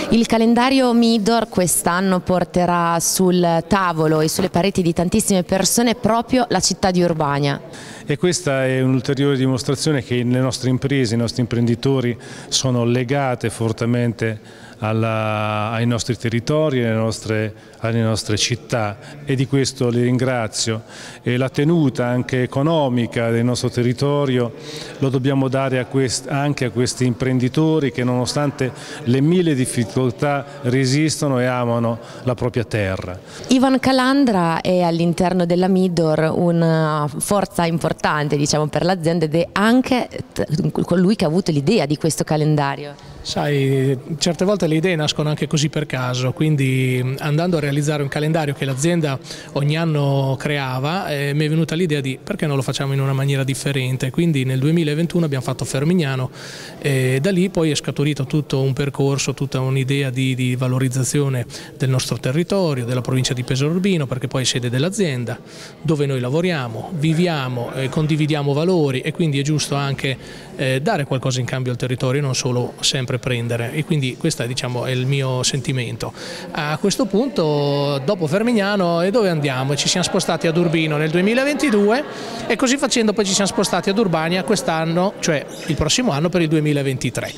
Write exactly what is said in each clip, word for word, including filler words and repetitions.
Il calendario Midor quest'anno porterà sul tavolo e sulle pareti di tantissime persone proprio la città di Urbania. E questa è un'ulteriore dimostrazione che le nostre imprese, i nostri imprenditori sono legate fortemente alla, ai nostri territori, alle nostre, alle nostre città, e di questo li ringrazio. E la tenuta anche economica del nostro territorio lo dobbiamo dare a quest, anche a questi imprenditori che, nonostante le mille difficoltà, resistono e amano la propria terra. Ivan Calandra è all'interno della Midor una forza importante, diciamo, per l'azienda, ed è anche colui che ha avuto l'idea di questo calendario. Sai, certe volte le idee nascono anche così per caso, quindi andando a realizzare un calendario che l'azienda ogni anno creava, eh, mi è venuta l'idea di perché non lo facciamo in una maniera differente. Quindi nel duemilaventuno abbiamo fatto Fermignano e da lì poi è scaturito tutto un percorso, tutta un'idea di, di valorizzazione del nostro territorio, della provincia di Pesaro Urbino, perché poi è sede dell'azienda, dove noi lavoriamo, viviamo, eh, condividiamo valori, e quindi è giusto anche eh, dare qualcosa in cambio al territorio, non solo sempre prendere, e quindi questo è, diciamo, è il mio sentimento. A questo punto, dopo Fermignano, e dove andiamo? Ci siamo spostati ad Urbino nel duemilaventidue e così facendo poi ci siamo spostati ad Urbania quest'anno, cioè il prossimo anno, per il duemilaventitré.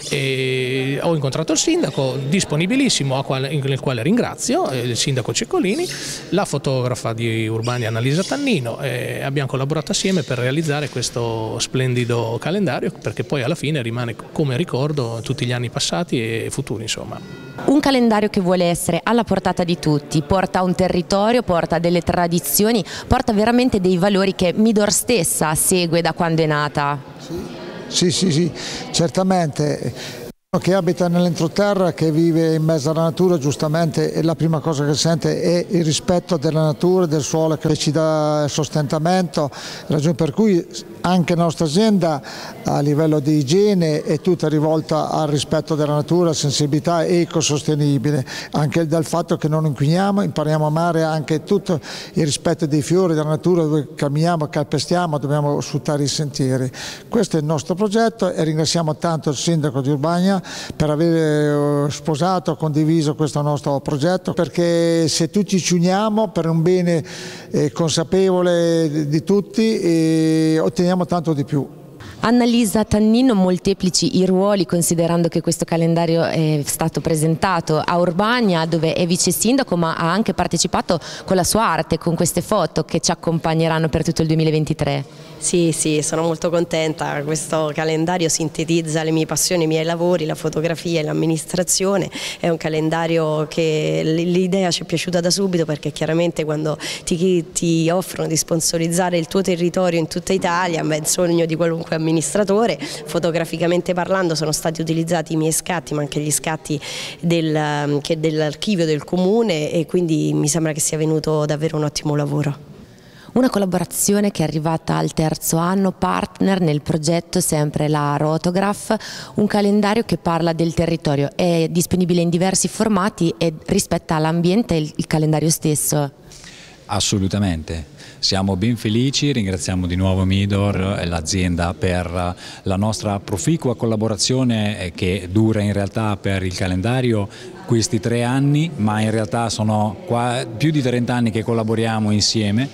E ho incontrato il sindaco, disponibilissimo, nel quale ringrazio, il sindaco Ceccolini, la fotografa di Urbania Annalisa Tannino, e abbiamo collaborato assieme per realizzare questo splendido calendario, perché poi alla fine rimane come ricordo tutti gli anni passati e futuri, insomma. Un calendario che vuole essere alla portata di tutti, porta un territorio, porta delle tradizioni, porta veramente dei valori che Midor stessa segue da quando è nata. Sì, sì, sì, certamente. Che abita nell'entroterra, che vive in mezzo alla natura, giustamente la prima cosa che sente è il rispetto della natura, del suolo che ci dà sostentamento, ragione per cui anche la nostra azienda a livello di igiene è tutta rivolta al rispetto della natura, sensibilità ecosostenibile, anche dal fatto che non inquiniamo, impariamo a amare anche tutto il rispetto dei fiori, della natura, dove camminiamo, calpestiamo, dobbiamo sfruttare i sentieri. Questo è il nostro progetto e ringraziamo tanto il sindaco di Urbania per aver sposato, condiviso questo nostro progetto, perché se tutti ci uniamo per un bene eh, consapevole di tutti eh, otteniamo tanto di più. Annalisa Tannino, molteplici i ruoli, considerando che questo calendario è stato presentato a Urbania, dove è vice sindaco, ma ha anche partecipato con la sua arte, con queste foto che ci accompagneranno per tutto il duemilaventitré. Sì, sì, sono molto contenta. Questo calendario sintetizza le mie passioni, i miei lavori, la fotografia e l'amministrazione. È un calendario che l'idea ci è piaciuta da subito, perché chiaramente quando ti, ti offrono di sponsorizzare il tuo territorio in tutta Italia, beh, è il sogno di qualunque amministratore. Fotograficamente parlando sono stati utilizzati i miei scatti, ma anche gli scatti del, dell'archivio del comune, e quindi mi sembra che sia venuto davvero un ottimo lavoro. Una collaborazione che è arrivata al terzo anno, partner nel progetto sempre la Rotograph, un calendario che parla del territorio, è disponibile in diversi formati e rispetta l'ambiente il, il calendario stesso. Assolutamente. Siamo ben felici, ringraziamo di nuovo Midor e l'azienda per la nostra proficua collaborazione che dura in realtà per il calendario questi tre anni, ma in realtà sono qua più di trenta anni che collaboriamo insieme,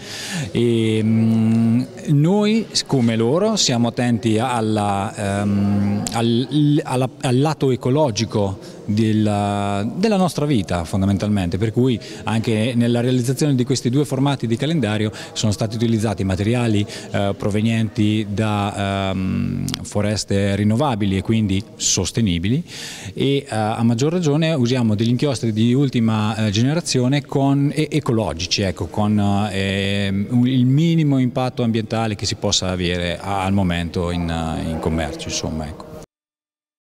e mh, noi come loro siamo attenti alla, um, al, alla, al lato ecologico della, della nostra vita fondamentalmente, per cui anche nella realizzazione di questi due formati di calendario sono stati utilizzati materiali eh, provenienti da um, foreste rinnovabili e quindi sostenibili, e uh, a maggior ragione usiamo degli inchiostri di ultima eh, generazione con, e, ecologici, ecco, con eh, il minimo impatto ambientale che si possa avere al momento in, in commercio, insomma, ecco.